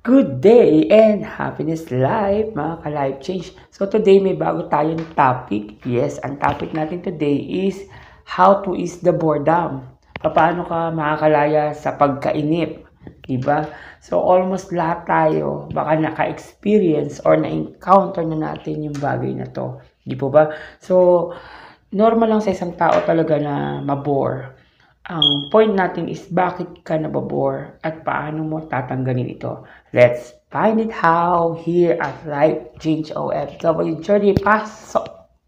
Good day and happiness life, mga ka-life change. So today may bago tayong topic. Yes, ang topic natin today is how to ease the boredom. Paano ka makakalaya sa pagkainip, diba? So almost lahat tayo baka naka-experience or na-encounter na natin yung bagay na to. Di po ba? So normal lang sa isang tao talaga na mabore. Ang point natin is bakit ka nababore at paano mo tatanggalin ito. Let's find it how here at Life Change OFW Journey. Pasok!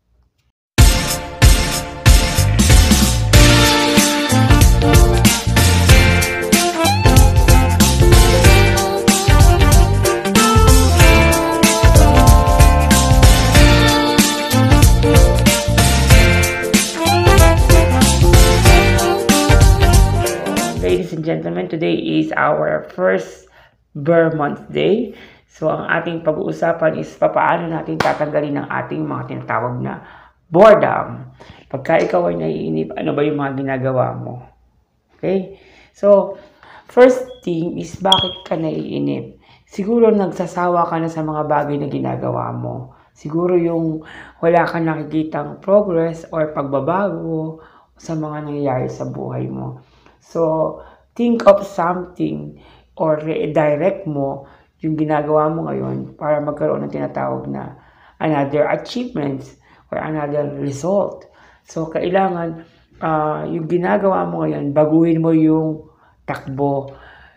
Ladies and gentlemen, today is our first Burr Month Day. So, ang ating pag-uusapan is paano natin tatanggalin ang ating mga tinatawag na boredom. Pagka ikaw ay naiinip, ano ba yung mga ginagawa mo? Okay? So, first thing is bakit ka naiinip? Siguro nagsasawa ka na sa mga bagay na ginagawa mo. Siguro yung wala kang nakikitang progress or pagbabago sa mga nangyayari sa buhay mo. So, think of something or redirect mo yung ginagawa mo ngayon para magkaroon ng tinatawag na another achievements or another result. So, kailangan yung ginagawa mo ngayon, baguhin mo yung takbo.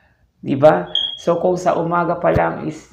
Diba? So, kung sa umaga pa lang is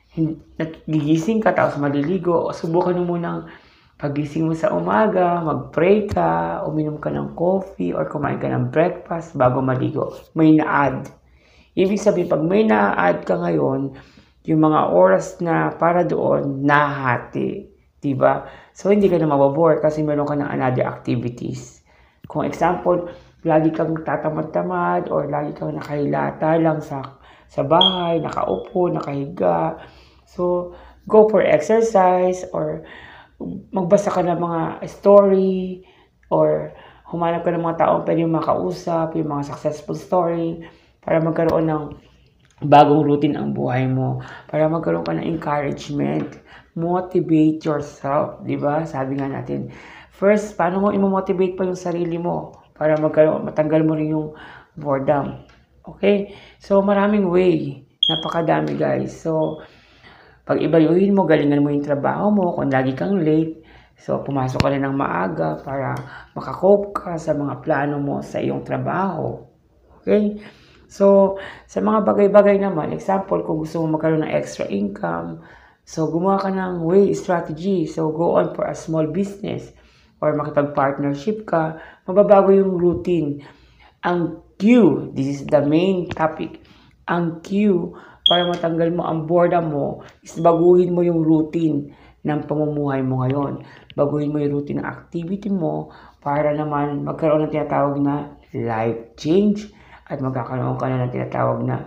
gigising ka tapos maliligo, subukan mo munang pagising mo sa umaga, mag-pray ka, uminom ka ng coffee, or kumain ka ng breakfast bago maligo. May na-add. Ibig sabihin, pag may na-add ka ngayon, yung mga oras na para doon, nahati. Diba? So, hindi ka na mababore kasi meron ka ng another activities. Kung example, lagi kang tatamad-tamad or lagi kang nakahilata lang sa bahay, nakaupo, nakahiga. So, go for exercise or magbasa ka ng mga story or humanap ka ng mga taong pwede makausap, yung mga successful story para magkaroon ng bagong routine ang buhay mo, para magkaroon ka ng encouragement, motivate yourself, di ba? Sabi nga natin, first, paano mo i-motivate pa yung sarili mo para matanggal mo rin yung boredom. Okay? So, maraming way. Napakadami, guys. So, pag ibayuhin mo, galingan mo yung trabaho mo, kung lagi kang late, so pumasok ka na ng maaga para makakope ka sa mga plano mo sa iyong trabaho. Okay? So, sa mga bagay-bagay naman, example, kung gusto mo magkaroon ng extra income, so gumawa ka ng way, strategy. So, go on for a small business or makipag-partnership ka, mababago yung routine. Ang Q, this is the main topic, ang Q, para matanggal mo ang boredom mo, is baguhin mo yung routine ng pamumuhay mo ngayon. Baguhin mo yung routine ng activity mo para naman magkaroon ng tinatawag na life change at magkakaroon ka na ng tinatawag na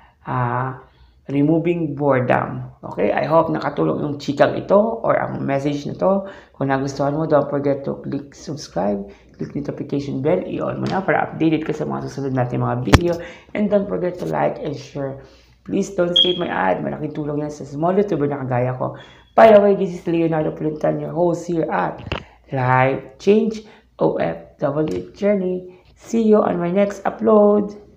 removing boredom. Okay? I hope nakatulong yung chikang ito or ang message na to. Kung nagustuhan mo, don't forget to click subscribe, click notification bell, i-on mo na para updated ka sa mga susunod natin mga video. And don't forget to like and share. Please don't skip my ad. Malaking tulong yan sa small YouTuber na kagaya ko. By the way, this is Leonardo Pulintan, your host here at Life Change OFW Journey. See you on my next upload.